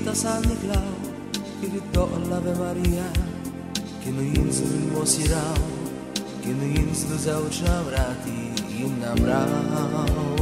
vita San Nicolau, che gridò l'Ave Maria, che noi insul mosirau, che noi insul zaučnavrati innamrau.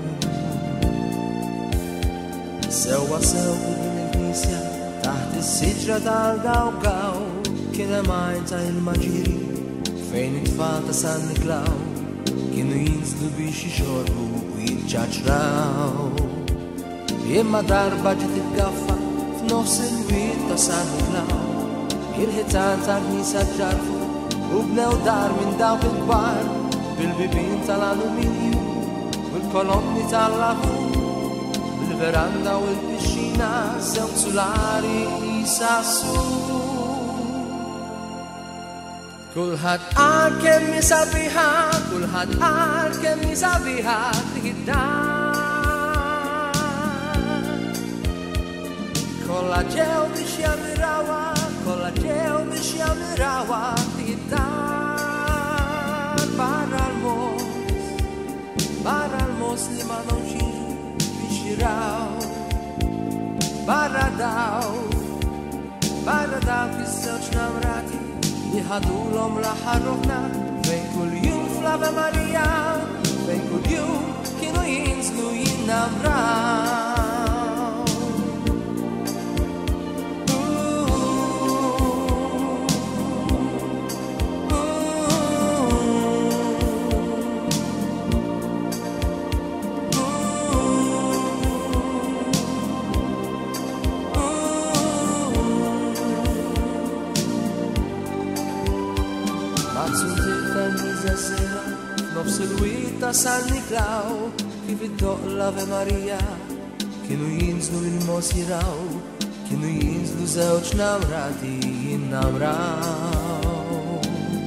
سوا بالإنجليزية تحت السجرة القوقاو كده معيتا المجيري فين اتفاتا سان نيكلاو كانوا ينزلوا بيش يشربوا ويتشاجراو إما ضربة جت القفة في نفس البيت تا سان نيكلاو الهتان تا كنيسة جارفو وبناو دار من داو الكبار بالبيبين تالالومنيوم والكولومني تالافو veranda o il piscina siamo solari i sassu kulhat anche mi sabiha kulhat anche mi sabiha hidda con la geo mi shamirawa con la geo mi shamirawa hidda para el muslim non ci Baradao kisselċna mrati Jihadulom laħarruħna Fejn kull jum fl-Ave Marija Fejn kull jum kienu jinslu jinnamraw نفس الويتا San Nicolau كيف الدق l'Ave Maria كانوا ينزلوا الموسيراو كانوا ينزلوا زوجنا مراتي ينامراو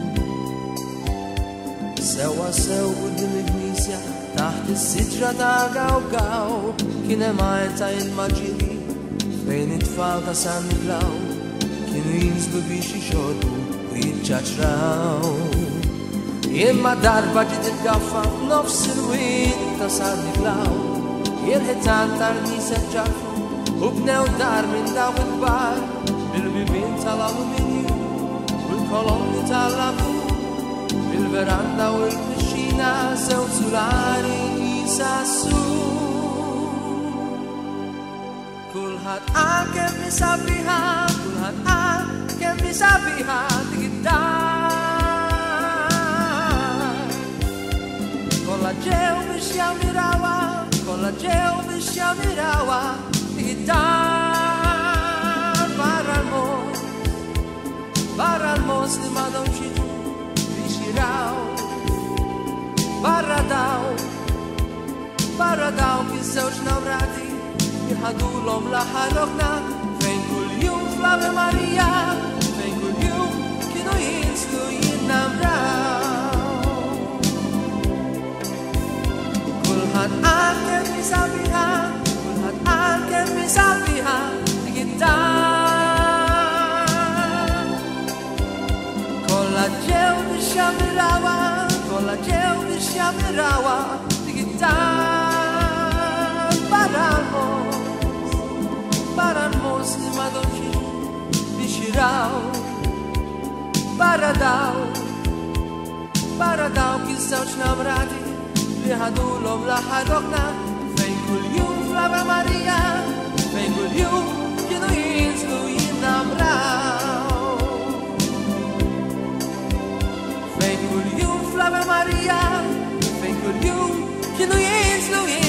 سوا قدام الكنيسة تحت السجرة قاو كنا معتا المجيري بين اتفاقا San Nicolau كانوا ينزلوا بيش يشربوا ويتشاجراو إما ضربة جت القفة في نفس الويت تا San Nicolau الهتان ترنيسة جارفو وبناو دار من داو الكبار بالبيبين تالالومنيوم والكولومني تالافو بالفراندا والبسينة زوج سولاري يساسو كلها anche mi sabiha كلها anche mi sabiha تقدر Con la geo mi shamirawa, con la geo mi shamirawa, Idan para el muslim adon shidu, bishirao, baradao kizouch navrati, yihadulom laharokna, fein kul yum fl-Ave Maria, fein kul yum kinu yinslu yinnamrao. Kulhat anche mi sabiha Con la geo mi shamirawa Con la geo mi shamirawa Digitar Para el muslim adonchi Bishirao Baradao kizouch namrati Jihadulom laħarokna fejn kull jum fl-Ave Maria fejn kull jum kienu jinslu jinnamraw fejn kull jum fl-Ave Maria fejn kull jum kienu jinslu